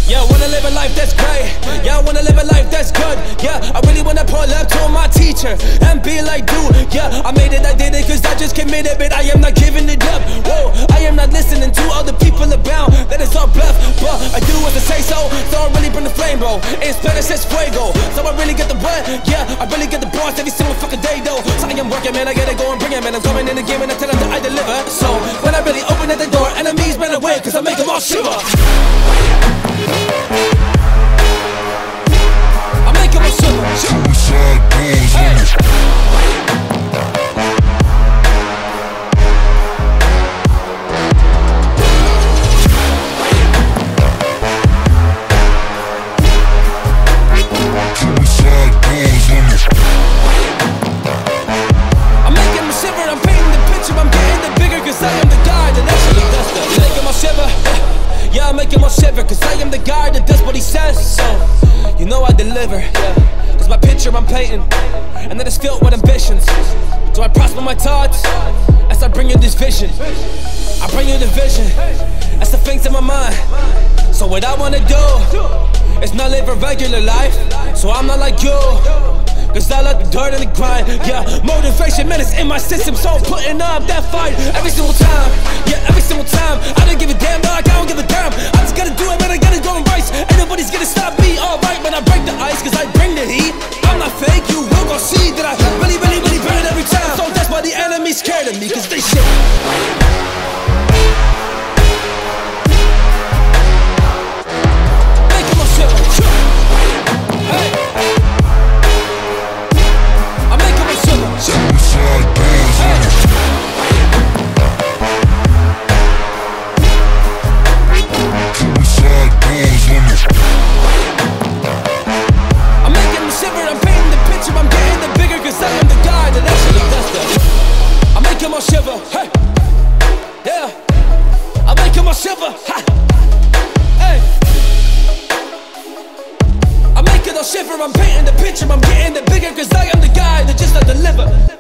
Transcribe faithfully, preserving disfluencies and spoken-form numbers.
Yeah, I wanna live a life that's great. Yeah, I wanna live a life that's good. Yeah, I really wanna pull up to my teacher and be like, dude, yeah, I made it, I did it, cause I just committed, but I am not giving it up. Whoa, I am not listening to all the people about that it's all bluff, but I do as I say so, so I really bring the flame, bro. In Spanish it's fuego, so I really get the what? Yeah, I really get the bars every single fucking day, though. So I am working, man, I gotta go and bring it, man. I'm going in the game and I tell them that I deliver. So when I really open at the door, enemies run away, cause I make them all shiver. I make them all shiver. Suicide doors on this. Yeah, I'm making my shiver, cause I am the guy that does what he says. So, you know I deliver, yeah. Cause my picture I'm painting, and that is filled with ambitions. So I prosper my thoughts, as I bring you this vision. I bring you the vision, that's the things in my mind. So what I wanna do, is not live a regular life. So I'm not like you, cause I like the dirt and the grind. Yeah, motivation, man, it's in my system. So I'm putting up that fight every single time. Yeah, every single time. I don't give a damn, dog, I don't give a damn. I just gotta do it, man, I gotta go and race. Ain't nobody's gonna stop me, alright, when I break the ice, cause I bring the heat. I'm not fake, you will go see that I really, really, really burn it every time. So that's why the enemy's scared of me, cause they shit. Shiver, hey, yeah, I make him a shiver, ha, hey, I make it a shiver, I'm painting the picture, I'm getting it bigger, cause I am the guy that just I deliver.